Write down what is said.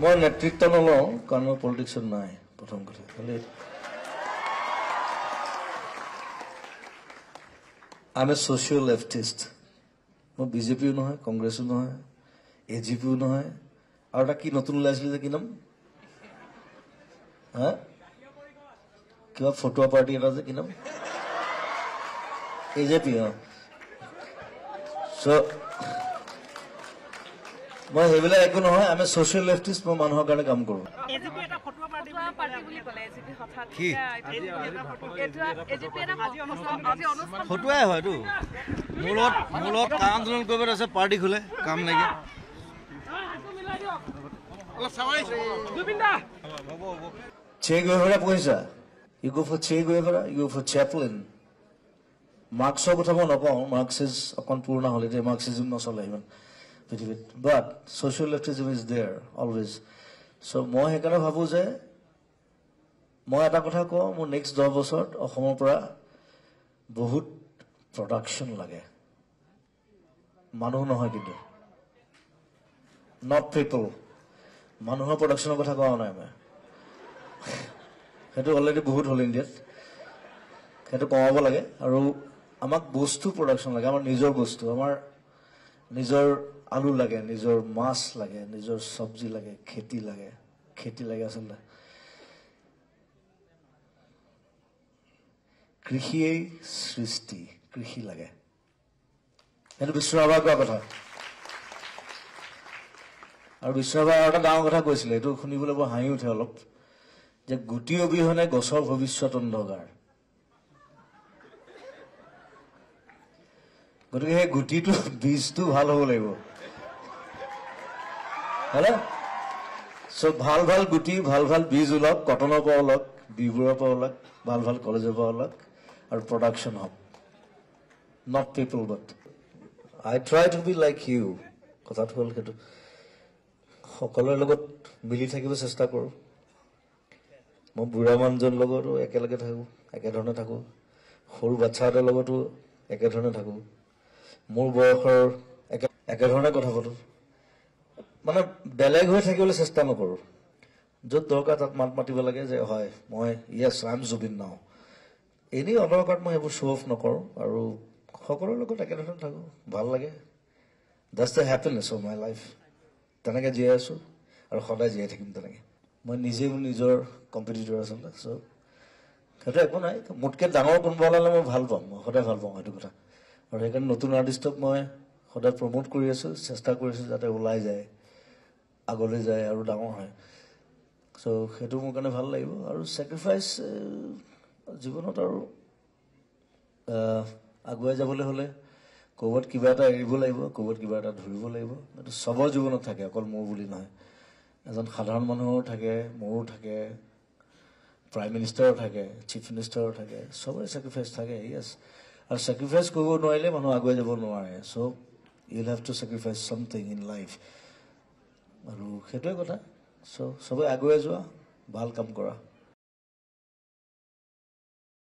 মই নেতৃত্ব নলওঁ কাৰণ মই পলিটিক্সত নাই প্ৰথম কথা খালি I'm a social leftist. মই বিজেপিও নহয় কংগ্ৰেছো নহয় AJPও নহয় আৰু এটা কি নতুন ওলাইছিল যে কি নাম হা কিবা ফটোৱা পাৰ্টি এটা যে কি নাম AJP so মই হেবিলা একো নহয় আমি সোশ্যাল লেফটিস্ট মই মানুহৰ কাৰণে কাম কৰো AJP এটা ফটোৱা পাৰ্টি বুলি ক'লে AJP হঠাৎ AJP এটা ফটোৱাই হয়তো মূলত আন্দোলন কৰিব আছে পাৰ্টি খোলে কাম লাগে Che Guevara পইচা you go for Che Guevara you go for Chaplin Marxৰ কথা মই নকওঁ Marxism অকণ পুৰণা হলিডে Marxism নচলে ইমান but social leftism is there always so মই হেকাৰণে ভাবো যে মই এটা কথা কওঁ মোৰ নেক্সট 10 বছৰত অসমৰ পৰা বহুত প্ৰডাকশন লাগে মানুহ নহয় কিন্তু not people মানুহৰ প্ৰডাকশনৰ কথা কোৱা নাই মই হেতু অলৰেডি বহুত হল ইণ্ডিয়াত হেতু কমাব লাগে আৰু আমাক বস্তু প্ৰডাকশন লাগে আমাৰ নিজৰ বস্তু আমাৰ নিজৰ আলু লাগে নিজৰ মাছ লাগে নিজৰ সবজি লাগে খেতি লাগে আসলে কৃষিয়ে সৃষ্টি কৃষি লাগে হেতু বিশ্বভাবা কোৱা কথা আৰু বিশ্বভাবা এটা ডাঙৰ কথা কৈছিল এটো শুনিবলৈ বৰ হাঁহি উঠে অলপ যে গুটি অবিহনে গছৰ ভৱিষ্যত অন্ধকাৰ গতিকে এই গুটিটো বীজটো ভাল হ'ব লাগিব হলা সব ভাল গুটি ভাল বীজ উলক কটনৰ পৰা উলক বিবুৰৰ পৰা উলক ভাল কলেজৰ পৰা উলক আৰু প্ৰডাকশন হ'ব not people but I try to be like you কথাটো হ'ল হেতু সকলৰ লগত মিলি থাকিব চেষ্টা কৰো মই বুঢ়া মানুহৰ লগতো একেলগে থাকো একেধৰণে থাকো সৰু বাচ্চাৰ লগতো একেধৰণে থাকো মোৰ বয়সৰ একেধৰণে কথা পাতো মানে বেলেগ হৈ থাকিবলৈ চেষ্টা নকৰো যত দৰকাৰ তাত মাতিব লাগে যে হয় মই yes I am Zubeen now এনি অদৰকাৰত মই এইবোৰ শো অফ নকৰো আৰু সকলৰ লগত একেধৰণে থাকো ভাল লাগে that's the happiness of my life তেনেকে জীয়াই আছো আৰু সদায় জীয়াই থাকিম তেনেকে মই নিজে নিজৰ কম্পিটিটৰ আছো সো সেইটো একো নাই মুটকে ডাঙৰ কোনবা হলে মই ভাল পাম মই সদায় ভাল পাম এইটো কথা আৰু সেইকাৰণে নতুন আৰ্টিষ্টক মই সদায় প্ৰমোট কৰি আছো চেষ্টা কৰিছো যাতে ওলাই যায় আগলৈ যায় আৰু ডাঙৰ হয় সো সেইটো মোৰ কাৰণে ভাল লাগিব আৰু স্যাক্ৰিফাইস জীৱনত আৰু আগুৱাই যাবলৈ হলে কোবত কিবা এটা এৰিব লাগিব কোবত কিবা এটা ধৰিব লাগিব এটো সবৰ জীৱনত থাকে অকল মোৰ বুলি নহয় এজন সাধাৰণ মানুহৰ থাকে মোৰো থাকে প্ৰাইম মিনিষ্টাৰৰ থাকে চিফ মিনিষ্টাৰৰ থাকে সবৰে স্যাক্ৰিফাইস থাকে yes আৰু স্যাক্ৰিফাইস কৰিব নোৱাৰিলে মানুহ আগুৱাই যাব নোৱাৰে so you'll have to sacrifice something in life আৰু হেতুৱে কথা সো সবে আগুৱাই যোৱা ভাল কাম কৰা